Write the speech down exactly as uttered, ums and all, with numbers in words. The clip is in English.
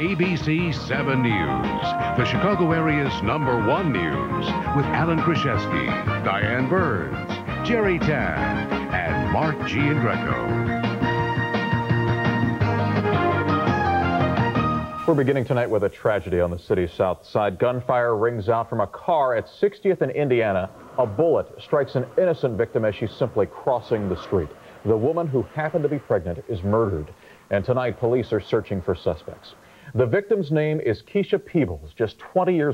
A B C seven News, the Chicago area's number one news, with Alan Kherhesky, Diann Burns, Jerry Tan, and Mark Giangreco. We're beginning tonight with a tragedy on the city's south side. Gunfire rings out from a car at sixtieth and Indiana. A bullet strikes an innocent victim as she's simply crossing the street. The woman, who happened to be pregnant, is murdered. And tonight, police are searching for suspects. The victim's name is Keisha Peebles, just twenty years